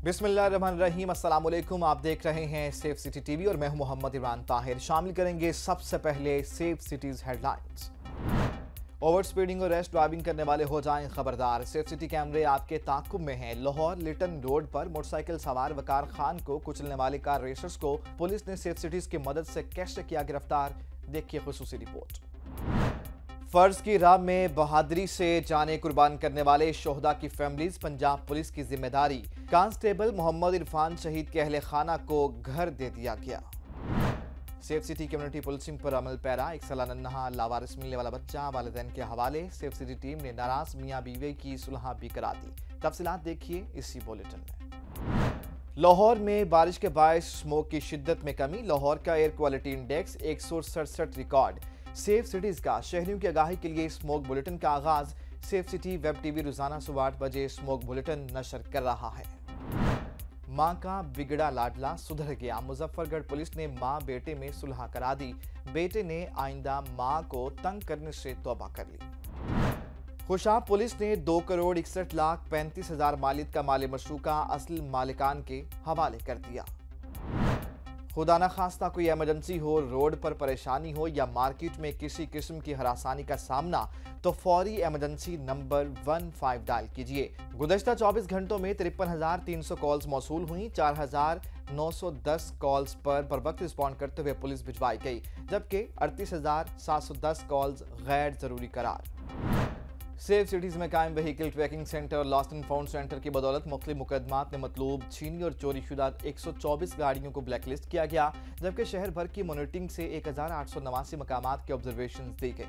बिस्मिल्लाहिर्रहमानिर्रहीम, अस्सलाम वालेकुम। आप देख रहे हैं सेफ सिटी टीवी और मैं हूं मोहम्मद इमरान ताहिर। शामिल करेंगे सबसे पहले safe cities headlines. Over speeding और रैश ड्राइविंग करने वाले हो जाएं खबरदार। सेफ सिटी कैमरे आपके ताक़ुब में हैं। लाहौर लिटन रोड पर मोटरसाइकिल सवार वकार खान को कुचलने वाले कार रेसर्स को पुलिस ने सेफ सिटीज की मदद से कैसे किया गिरफ्तार, देखिए खुसूसी रिपोर्ट। फर्ज की राह में बहादुरी से जाने कुर्बान करने वाले शोहदा की फैमिलीज पंजाब पुलिस की जिम्मेदारी। कांस्टेबल मोहम्मद इरफान शहीद के अहले खाना को घर दे दिया गया। सेफ सिटी कम्युनिटी पुलिसिंग पर अमल पैरा। एक साला नन्हा लावारिस मिलने वाला बच्चा वालिदैन के हवाले। सेफ सिटी टीम ने नाराज मियां बीवी की सुलह भी करा दी। तफसीलात देखिए इसी बुलेटिन में। लाहौर में बारिश के बायस स्मोक की शिद्दत में कमी। लाहौर का air quality index 167 record. Safe cities का शहरियों की आगाही के लिए स्मोक बुलेटिन का आगाज। सेफ सिटी वेब टीवी रोजाना सुबह 8 बजे स्मोक बुलेटिन नशर कर रहा है। मां का बिगड़ा लाडला सुधर गया। मुजफ्फरगढ़ पुलिस ने मां बेटे में सुलह करा दी। बेटे ने आइंदा मां को तंग करने से तौबा कर ली। खुशाब पुलिस ने 2,61,35,000 मालिक का माल मशरूका असल मालिकान के हवाले कर दिया। खुदा न खास्ता कोई इमरजेंसी हो, रोड पर परेशानी हो या मार्केट में किसी किस्म की हरासानी का सामना, तो फौरी इमरजेंसी नंबर 15 डायल कीजिए। गुज़श्ता 24 घंटों में 53,300 कॉल्स मौसूल हुई। 4,910 कॉल्स पर वक्त रिस्पॉन्ड करते हुए पुलिस भिजवाई गई, जबकि 38,710 कॉल्स गैर जरूरी करार। सेफ सिटीज में कायम व्हीकल ट्रैकिंग सेंटर और लॉस्ट एंड फाउंड सेंटर की बदौलत मुख्तलिफ मुकदमात में मतलूब, छीनी और चोरी शुदा 124 गाड़ियों को ब्लैकलिस्ट किया गया, जबकि शहर भर की मॉनिटरिंग से 1,889 मकामात के ऑब्जर्वेशन दी गई।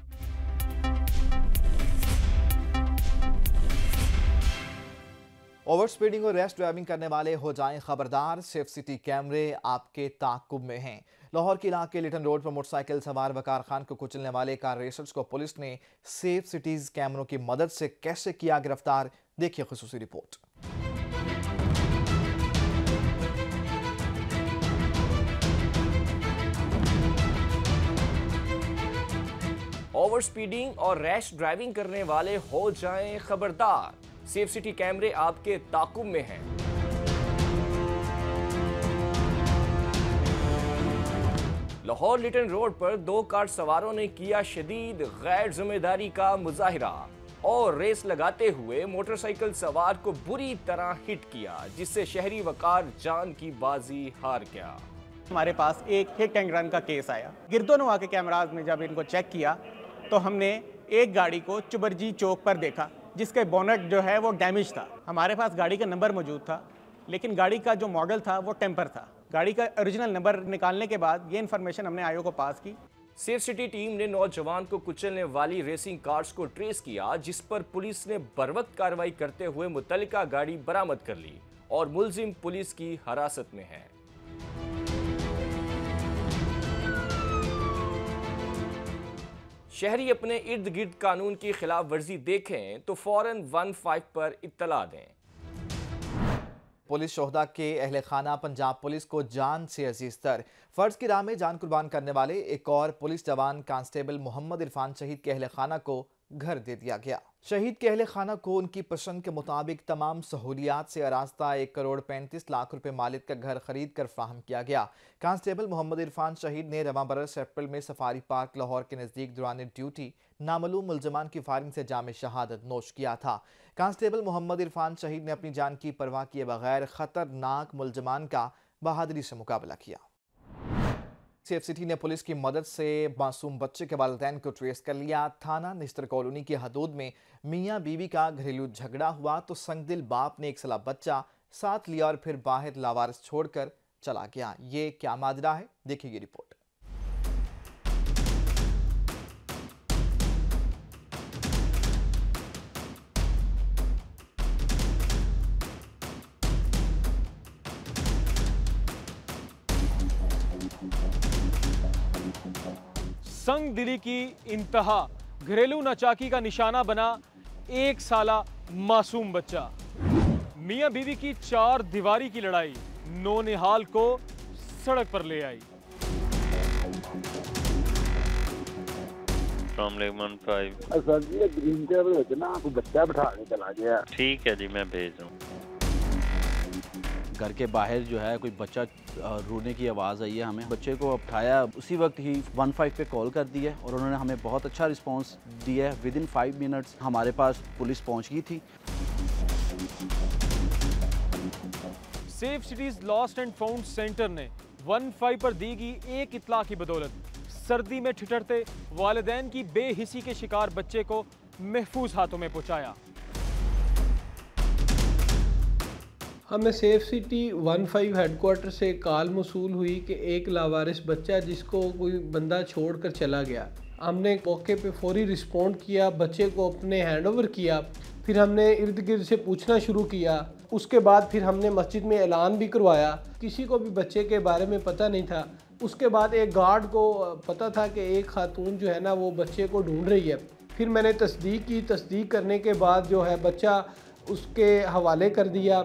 ओवर स्पीडिंग और रैश ड्राइविंग करने वाले हो जाएं खबरदार। सेफ सिटी कैमरे आपके ताक़ुब में हैं। लाहौर के इलाके लिटन रोड पर मोटरसाइकिल सवार वकार खान को कुचलने वाले कार रेसर्स को पुलिस ने सेफ सिटीज कैमरों की मदद से कैसे किया गिरफ्तार, देखिए खुसूसी रिपोर्ट। ओवर स्पीडिंग और रैश ड्राइविंग करने वाले हो जाएं खबरदार। सेफ सिटी कैमरे आपके ताक़ुब में हैं। लाहौर लिटन रोड पर 2 कार सवारों ने किया शदीद गैर जिम्मेदारी का मुजाहिरा और रेस लगाते हुए मोटरसाइकिल सवार को बुरी तरह हिट किया, जिससे शहरी वकार जान की बाजी हार गया। हमारे पास एक हिट एंड रन का केस आया। गिरदोनवा के कैमराज में जब इनको चेक किया तो हमने एक गाड़ी को चुबरजी चौक पर देखा, जिसके बोनट जो है वो डैमेज था। हमारे पास गाड़ी का नंबर मौजूद था, लेकिन गाड़ी का जो मॉडल था वो टेम्पर था। गाड़ी का ओरिजिनल नंबर निकालने के बाद ये इन्फॉर्मेशन हमने आईओ को पास की। सेफ सिटी टीम ने नौजवान को कुचलने वाली रेसिंग कार्स को ट्रेस किया, जिस पर पुलिस ने बरवक्त कार्रवाई करते हुए मुतल्लिका गाड़ी बरामद कर ली और मुलजिम पुलिस की हिरासत में है। शहरी अपने इर्द गिर्द कानून की खिलाफ वर्जी देखें तो फौरन 15 पर इत्तला दें। पुलिस शोहदा के अहले खाना पंजाब पुलिस को जान से अजीज तर। फर्ज की राह में जान कुर्बान करने वाले एक और पुलिस जवान कांस्टेबल मोहम्मद इरफान शहीद के अहले खाना को घर दे दिया गया। शहीद के अहले खाना को उनकी पसंद के मुताबिक तमाम सहूलियात से आरास्ता 1,35,00,000 रुपए मालिक का घर खरीद कर फ्राहम किया गया। कांस्टेबल मोहम्मद इरफान शहीद ने रवां बरस अप्रैल में सफारी पार्क लाहौर के नजदीक दौरान ड्यूटी नामालूम मुलजमान की फायरिंग से जाम शहादत नोश किया था। कांस्टेबल मोहम्मद इरफान शहीद ने अपनी जान की परवाह किए बगैर खतरनाक मुलजमान का बहादुरी से मुकाबला किया। सेफ सिटी ने पुलिस की मदद से मासूम बच्चे के वालिदैन को ट्रेस कर लिया। थाना निश्तर कॉलोनी की हदूद में मियां बीवी का घरेलू झगड़ा हुआ तो संगदिल बाप ने एक साला बच्चा साथ लिया और फिर बाहर लावारिस छोड़कर चला गया। ये क्या माजरा है, देखिए ये रिपोर्ट। संग दिली की इंतहा, घरेलू नाचाकी का निशाना बना 1 साला मासूम बच्चा। मियां बीवी की 4 दीवारी की लड़ाई नौनिहाल को सड़क पर ले आई। सर जी ग्रीन टेबल ना कोई बच्चा बिठा के चला गया। ठीक है जी, मैं भेज दूँ। घर के बाहर जो है कोई बच्चा रोने की आवाज़ आई है, हमें बच्चे को उठाया, उसी वक्त ही 15 पे कॉल कर दी है और उन्होंने हमें बहुत अच्छा रिस्पांस दिया है। विदिन 5 मिनट्स हमारे पास पुलिस पहुंच गई थी। Safe cities lost and found centre ने 15 पर दी गई एक इत्तला की बदौलत सर्दी में ठिठुरते वालिदैन की बेहिसी के शिकार बच्चे को महफूज हाथों में पहुंचाया। हमें सेफ सिटी 15 हेडक्वार्टर से कॉल मौसूल हुई कि एक लावारिस बच्चा जिसको कोई बंदा छोड़कर चला गया। हमने मौके पे फौरी रिस्पॉन्ड किया, बच्चे को अपने हैंडओवर किया, फिर हमने इर्द गिर्द से पूछना शुरू किया। उसके बाद फिर हमने मस्जिद में ऐलान भी करवाया। किसी को भी बच्चे के बारे में पता नहीं था। उसके बाद एक गार्ड को पता था कि एक खातून जो है ना वो बच्चे को ढूंढ रही है। फिर मैंने तस्दीक की, तस्दीक करने के बाद जो है बच्चा उसके हवाले कर दिया।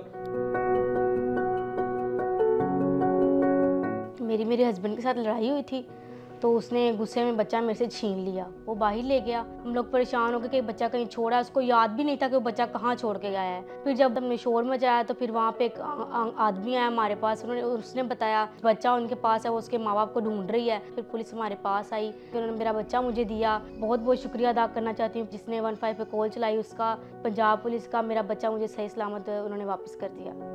मेरे हस्बैंड के साथ लड़ाई हुई थी तो उसने गुस्से में बच्चा मेरे से छीन लिया, वो बाहर ले गया। हम लोग परेशान हो गए कि बच्चा कहीं छोड़ा, उसको याद भी नहीं था कि वो बच्चा कहाँ छोड़ के गया है। फिर जब हमने शोर मचाया तो फिर वहाँ पे एक आदमी आया हमारे पास, उसने बताया बच्चा उनके पास है, वो उसके माँ बाप को ढूंढ रही है। फिर पुलिस हमारे पास आई, फिर उन्होंने मेरा बच्चा मुझे दिया। बहुत बहुत शुक्रिया अदा करना चाहती हूँ जिसने 15 पे कॉल चलाई, उसका, पंजाब पुलिस का। मेरा बच्चा मुझे सही सलामत उन्होंने वापस कर दिया।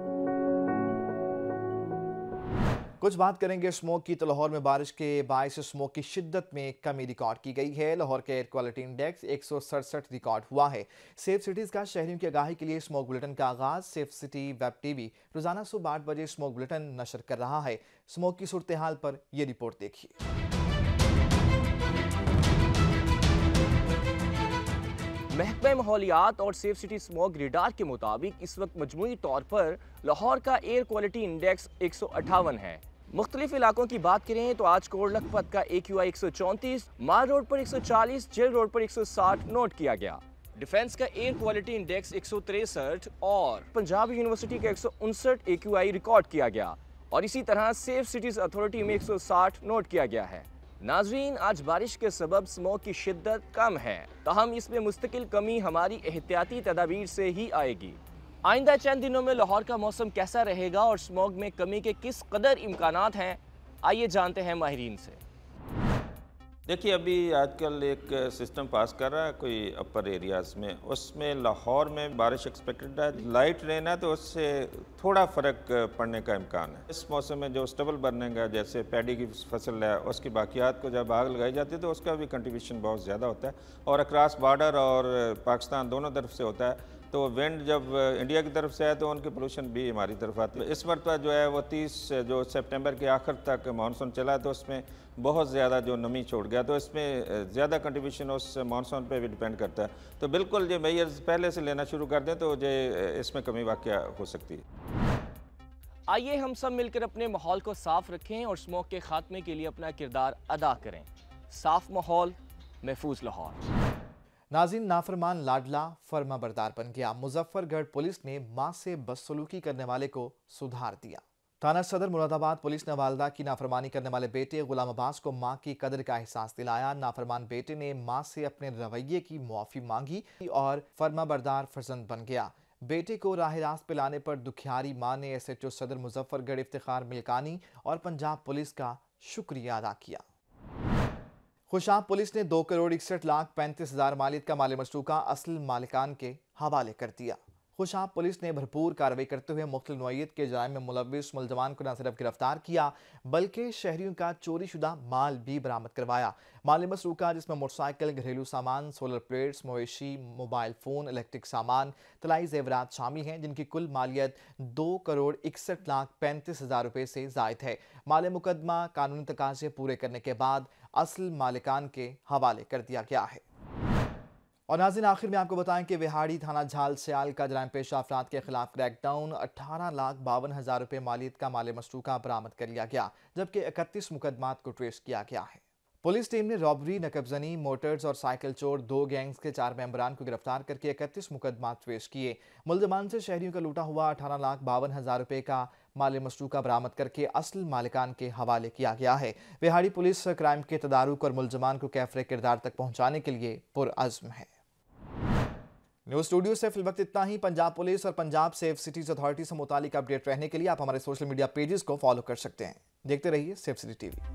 कुछ बात करेंगे स्मोक की। तो लाहौर में बारिश के बायस स्मोक की शिद्दत में कमी रिकॉर्ड की गई है। लाहौर के एयर क्वालिटी इंडेक्स 167 रिकॉर्ड हुआ है। सेफ सिटीज़ का शहरियों की आगाही के लिए स्मोक बुलेटिन का आगाज। सेफ सिटी वेब टीवी रोजाना सुबह 8 बजे स्मोक बुलेटिन नशर कर रहा है। स्मोक की सूरत हाल पर यह रिपोर्ट देखिए। महकमा माहौलियात और सेफ सिटी स्मोक रेडार के मुताबिक इस वक्त मजमूई तौर पर लाहौर का एयर क्वालिटी इंडेक्स 158 है। मुख्तलिफ इलाकों की बात करें तो आज कोट लखपत का AQI 134, माल रोड पर 140, जेल रोड पर 160 नोट किया गया। डिफेंस का एयर क्वालिटी इंडेक्स 163 और पंजाब यूनिवर्सिटी का 159 AQI रिकॉर्ड किया गया और इसी तरह सेफ सिटीज अथॉरिटी में 160 नोट किया गया है। नाजरीन, आज बारिश के सबब स्मोक की शिद्दत कम है, ताहम इसमें मुस्तकिल कमी हमारी एहतियाती तदाबीर से ही आएगी। आइंदा चंद दिनों में लाहौर का मौसम कैसा रहेगा और स्मोक में कमी के किस कदर इम्कानात हैं, आइए जानते हैं माहिरीन से। देखिए, अभी आजकल एक सिस्टम पास कर रहा है कोई अपर एरियाज़ में, उसमें लाहौर में बारिश एक्सपेक्टेड है। लाइट रेन है तो उससे थोड़ा फ़र्क पड़ने का इम्कान है। इस मौसम में जो स्टेबल बर्निंग है, जैसे पैडी की फसल है, उसकी बाकियात को जब आग लगाई जाती है तो उसका भी कंट्रीब्यूशन बहुत ज़्यादा होता है और अक्रॉस बॉर्डर और पाकिस्तान दोनों तरफ से होता है। तो विंड जब इंडिया की तरफ से है तो उनकी पोल्यूशन भी हमारी तरफ आती है। इस मरतबा जो है वो 30 जो सितंबर के आखिर तक मानसून चला तो उसमें बहुत ज़्यादा जो नमी छोड़ गया, तो इसमें ज़्यादा कंट्रीब्यूशन उस मानसून पे भी डिपेंड करता है। तो बिल्कुल जो मेजर्स पहले से लेना शुरू कर दें तो जो इसमें कमी वाक़या हो सकती है। आइए हम सब मिलकर अपने माहौल को साफ रखें और स्मोक के खात्मे के लिए अपना किरदार अदा करें। साफ माहौल, महफूज लाहौर। नाज़रीन, नाफरमान लाडला फर्मा बरदार बन गया। मुजफ्फरगढ़ पुलिस ने मां से बदसलूकी करने वाले को सुधार दिया। थाना सदर मुरादाबाद पुलिस ने वालदा की नाफरमानी करने वाले बेटे गुलाम अब्बास को मां की कदर का एहसास दिलाया। नाफरमान बेटे ने मां से अपने रवैये की मुआफ़ी मांगी और फर्मा बरदार फर्जंद बन गया। बेटे को राह रास्त पे लाने पर दुखियारी मां ने SHO सदर मुजफ्फरगढ़ इफ्तिखार मिल्कानी और पंजाब पुलिस का शुक्रिया अदा किया। खुशाब पुलिस ने 2,61,35,000 मालियत का माल मशरूका असल मालिकान के हवाले कर दिया। खुशाब पुलिस ने भरपूर कार्रवाई करते हुए मुख्तलिफ नौइयत के जराइम में मुलव्विस मुलजमान को न सिर्फ गिरफ्तार किया बल्कि शहरियों का चोरी शुदा माल भी बरामद करवाया। माल मसरूका जिसमें मोटरसाइकिल, घरेलू सामान, सोलर प्लेट्स, मवेशी, मोबाइल फ़ोन, इलेक्ट्रिक सामान, तलाई जेवरात शामिल हैं, जिनकी कुल मालियत 2,61,35,000 रुपये से ज़ायद है। माल मुकदमा कानूनी तकाज़े पूरे करने के बाद असल मालिकान के हवाले कर दिया गया है। और नाज़रीन, आखिर में आपको बताएं कि विहाड़ी थाना झाल सियाल का जराइम पेशा अफराद के खिलाफ क्रैकडाउन। 18,52,000 रुपये मालियत का माल मशरूका बरामद कर लिया गया, जबकि 31 मुकदमात को ट्रेस किया गया है। पुलिस टीम ने रॉबरी, नकबजनी, मोटर्स और साइकिल चोर 2 गैंग्स के 4 मेंबरान को गिरफ्तार करके 31 मुकदमात ट्रेस किए। मुलजमान से शहरियों का लूटा हुआ 18,52,000 रुपये का माल मशरूका बरामद करके असल मालिकान के हवाले किया गया है। विहाड़ी पुलिस क्राइम के तदारुक और मुलजमान को कैफरे किरदार तक पहुँचाने के लिए पुरअज़्म है। न्यूज स्टूडियो से फिल वक्त इतना ही। पंजाब पुलिस और पंजाब सेफ सिटीज अथॉरिटी से मुतालिक अपडेट रहने के लिए आप हमारे सोशल मीडिया पेजेस को फॉलो कर सकते हैं। देखते रहिए सेफ सिटी टीवी।